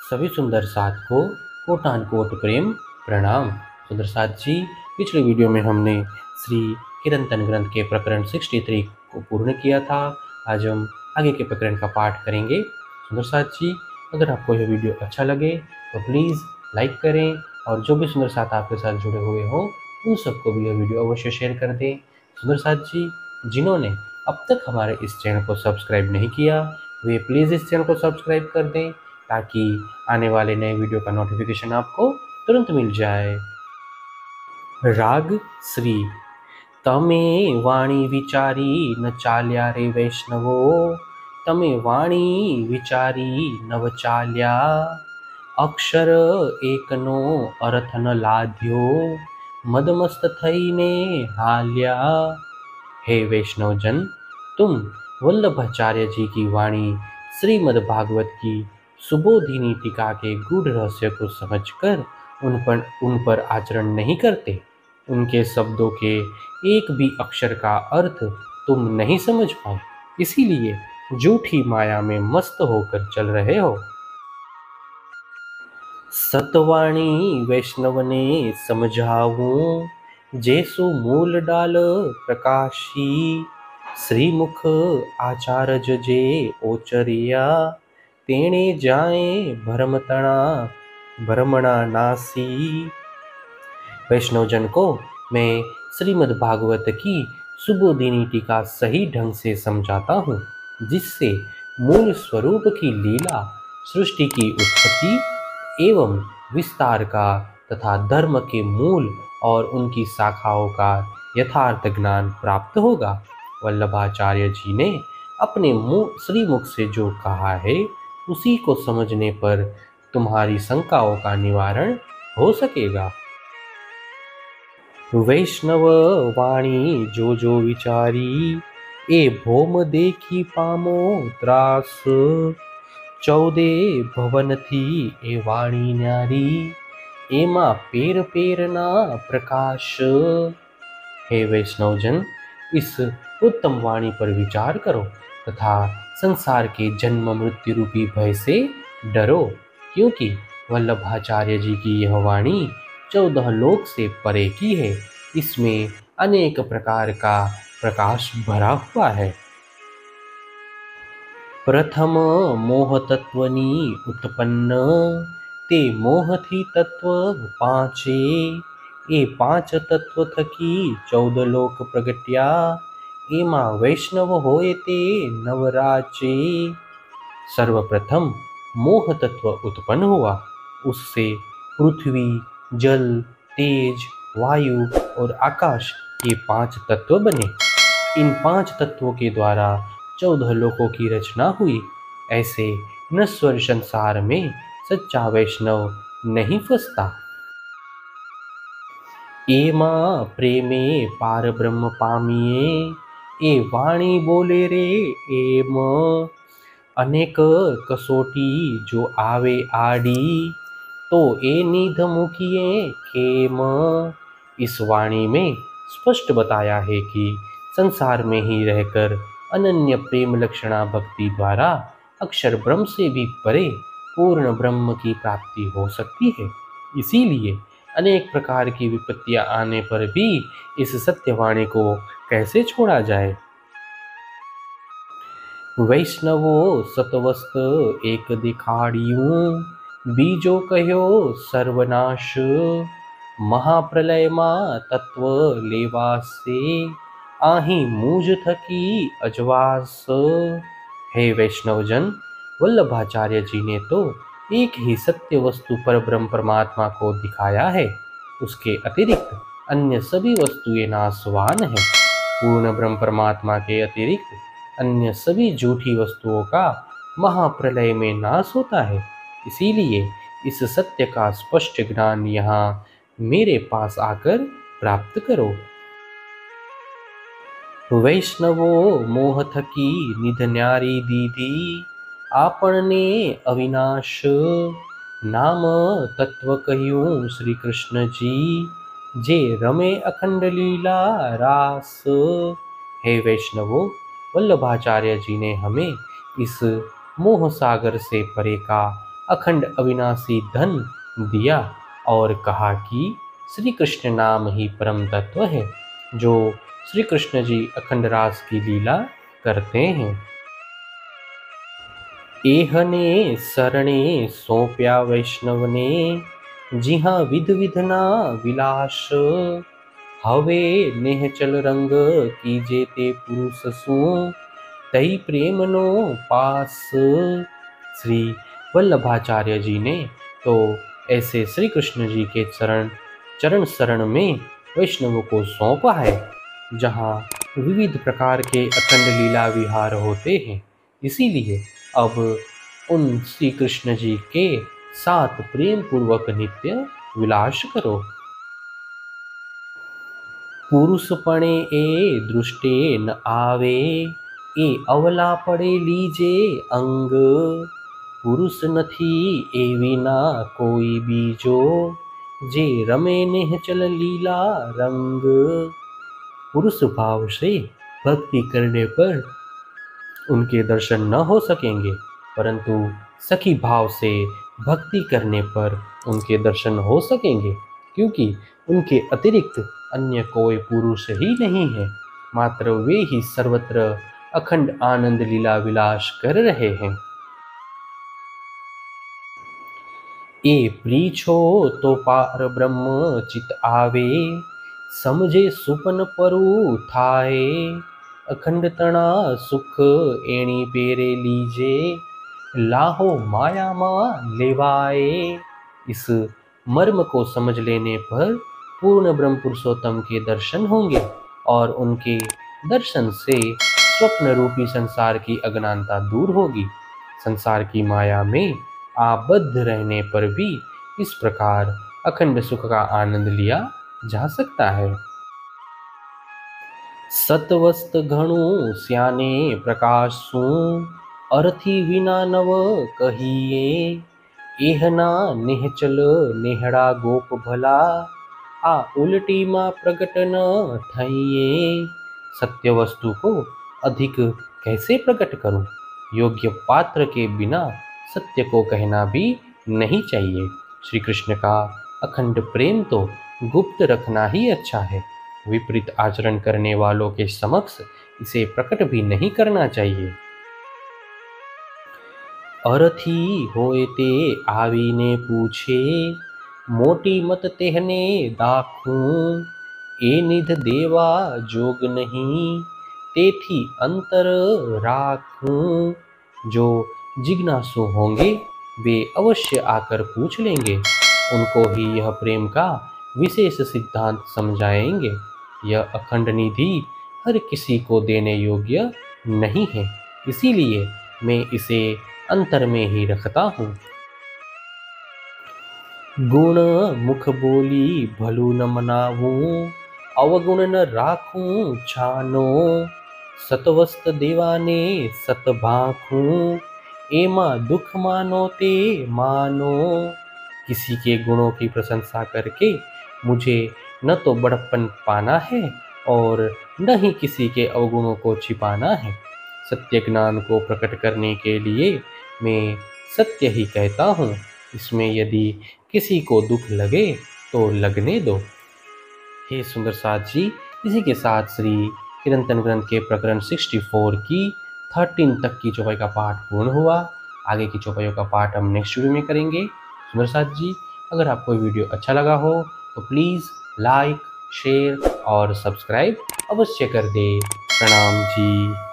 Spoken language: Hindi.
सभी सुंदर साथ को कोटान कोट प्रेम प्रणाम। सुंदर साथ जी, पिछले वीडियो में हमने श्री किरंतन ग्रंथ के प्रकरण 63 को पूर्ण किया था। आज हम आगे के प्रकरण का पाठ करेंगे। सुंदर साथ जी, अगर आपको यह वीडियो अच्छा लगे तो प्लीज़ लाइक करें और जो भी सुंदर साथ आपके साथ जुड़े हुए हों उन सबको भी यह वीडियो अवश्य शेयर कर दें। सुंदर साथ जी, जिन्होंने अब तक हमारे इस चैनल को सब्सक्राइब नहीं किया वे प्लीज़ इस चैनल को सब्सक्राइब कर दें ताकि आने वाले नए वीडियो का नोटिफिकेशन आपको तुरंत मिल जाए। राग श्री। तमे वाणी विचारी न चाल्या रे वैष्णवो, तमे वाणी विचारी नव चाल्या, अक्षर एकनो अर्थ न लाध्यो, मदमस्त थईने हाल्या। हे वैष्णवजन, तुम वल्लभाचार्य जी की वाणी श्रीमद् भागवत की सुबोधिनी टीका के गूढ़ रहस्य को समझकर उन पर आचरण नहीं करते। उनके शब्दों के एक भी अक्षर का अर्थ तुम नहीं समझ पाए, इसीलिए झूठी माया में मस्त होकर चल रहे हो। सतवाणी वैष्णव ने समझाऊं, जैसो मूल डाल प्रकाशी, श्रीमुख आचार्य जे ओचरिया, तेणे जाए भ्रमणा नासी। वैष्णवजन को मैं श्रीमद् भागवत की सुबोधिनी टीका सही ढंग से समझाता हूँ, जिससे मूल स्वरूप की लीला, सृष्टि की उत्पत्ति एवं विस्तार का तथा धर्म के मूल और उनकी शाखाओं का यथार्थ ज्ञान प्राप्त होगा। वल्लभाचार्य जी ने अपने श्रीमुख से जो कहा है उसी को समझने पर तुम्हारी शंकाओं का निवारण हो सकेगा। वैष्णव वाणी जो विचारी, ए भोम देखी पामो त्रास, 14 भवन थी ए वाणी न्यारी, एमा पेर ना प्रकाश। हे वैष्णवजन, इस उत्तम वाणी पर विचार करो तथा संसार के जन्म मृत्यु रूपी भय से डरो, क्योंकि वल्लभाचार्य जी की यह वाणी 14 लोक से परे की है। इसमें अनेक प्रकार का प्रकाश भरा हुआ है। प्रथम मोह तत्वनी उत्पन्न, ते मोह थी तत्व पांचे, ए 5 तत्व थकी 14 लोक प्रगट्या, एमा वैष्णव होए ते नवराचे। सर्वप्रथम मोह तत्व उत्पन्न हुआ, उससे पृथ्वी, जल, तेज, वायु और आकाश ये 5 तत्व बने। इन 5 तत्वों के द्वारा 14 लोकों की रचना हुई। ऐसे नश्वर संसार में सच्चा वैष्णव नहीं फंसता। एमा प्रेमे पार ब्रह्म पामिए, ए वाणी बोले रे एम, अनेक कसोटी जो आवे आड़ी, तो ए निध मुखिए खेम। इस वाणी में स्पष्ट बताया है कि संसार में ही रहकर अनन्य प्रेम लक्षणा भक्ति द्वारा अक्षर ब्रह्म से भी परे पूर्ण ब्रह्म की प्राप्ति हो सकती है। इसीलिए अनेक प्रकार की विपत्तियां आने पर भी इस सत्यवाणी को कैसे छोड़ा जाए। वैष्णवो सतवस्त एक दिखाड़ियूं, बीजो कह्यो सर्वनाश, महाप्रलय मां तत्व लेवासे, आही मूझ थकी अजवास। हे वैष्णवजन, वल्लभाचार्य जी ने तो एक ही सत्य वस्तु पर ब्रह्म परमात्मा को दिखाया है। उसके अतिरिक्त अन्य सभी वस्तुएं नाशवान हैं। पूर्ण ब्रह्म परमात्मा के अतिरिक्त अन्य सभी झूठी वस्तुओं का महाप्रलय में नाश होता है। इसीलिए इस सत्य का स्पष्ट ज्ञान यहाँ मेरे पास आकर प्राप्त करो। वैष्णवो मोह थकी निध न्यारी दीदी, आपने अविनाश, नाम तत्व कह्यूं श्री कृष्ण जी, जे रमे अखंड लीला रास। हे वैष्णवो, वल्लभाचार्य जी ने हमें इस मोह सागर से परे का अखंड अविनाशी धन दिया और कहा कि श्री कृष्ण नाम ही परम तत्व है, जो श्री कृष्ण जी अखंड रास की लीला करते हैं। एहने सरणे सौंप्या वैष्णव ने, जिहा विध विधना विलास, हवे नेह चल रंग कीजे ते पुरुष सु, तई प्रेम नो पास। श्री वल्लभाचार्य जी ने तो ऐसे श्री कृष्ण जी के चरण शरण में वैष्णव को सौंपा है, जहाँ विविध प्रकार के अखंड लीला विहार होते हैं। इसीलिए अब उन श्री कृष्ण जी के साथ प्रेम पूर्वक नित्य विलास करो। पुरुषपणे ए दृष्टे न आवे, ए अवला पड़े लीजे अंग, पुरुष नथी ए विना कोई बीजो, जे रमे नेह चल लीला रंग। पुरुष भाव से भक्ति करने पर उनके दर्शन न हो सकेंगे, परंतु सखी भाव से भक्ति करने पर उनके दर्शन हो सकेंगे, क्योंकि उनके अतिरिक्त अन्य कोई पुरुष ही नहीं है, मात्र वे ही सर्वत्र अखंड आनंद लीला विलास कर रहे हैं। ए प्रीछो तो पार ब्रह्म चित आवे, समझे सुपन परु थाए, अखंड तना सुख एणी पेरे लीजे, लाहो माया मां लेवाए। इस मर्म को समझ लेने पर पूर्ण ब्रह्म पुरुषोत्तम के दर्शन होंगे और उनके दर्शन से स्वप्न रूपी संसार की अज्ञानता दूर होगी। संसार की माया में आबद्ध रहने पर भी इस प्रकार अखंड सुख का आनंद लिया जा सकता है। सतवस्त घणु स्याने प्रकाशु, अर्थी विना नव कहिए, एहना नेहचल नेहड़ा गोप भला, आ उल्टी माँ प्रकट न थइए। सत्य वस्तु को अधिक कैसे प्रकट करूं? योग्य पात्र के बिना सत्य को कहना भी नहीं चाहिए। श्री कृष्ण का अखंड प्रेम तो गुप्त रखना ही अच्छा है। विपरीत आचरण करने वालों के समक्ष इसे प्रकट भी नहीं करना चाहिए। अरथी होए ते आवीने पूछे, मोटी मत तेहने दाखूं, ए निध देवा जोग नहीं, तेथी अंतर राखूं। जो जिज्ञासु होंगे वे अवश्य आकर पूछ लेंगे, उनको ही यह प्रेम का विशेष सिद्धांत समझाएंगे। यह अखंड निधि हर किसी को देने योग्य नहीं है, इसीलिए मैं इसे अंतर में ही रखता हूँ। गुण मुख बोली भलू न मनावूं, अवगुण न राखूं छानो, सतवस्त देवाने सत भाखूं, एमा दुख मानो ते मानो। किसी के गुणों की प्रशंसा करके मुझे न तो बड़प्पन पाना है और न ही किसी के अवगुणों को छिपाना है। सत्य ज्ञान को प्रकट करने के लिए मैं सत्य ही कहता हूँ। इसमें यदि किसी को दुख लगे तो लगने दो। हे सुंदर साथ जी, इसी के साथ श्री किरंतन ग्रंथ के प्रकरण 64 की 13 तक की चौपाई का पाठ पूर्ण हुआ। आगे की चौपाइयों का पाठ हम नेक्स्ट वीडियो में करेंगे। सुंदर साथ जी, अगर आपको वीडियो अच्छा लगा हो तो प्लीज़ लाइक, शेयर और सब्सक्राइब अवश्य कर दे। प्रणाम जी।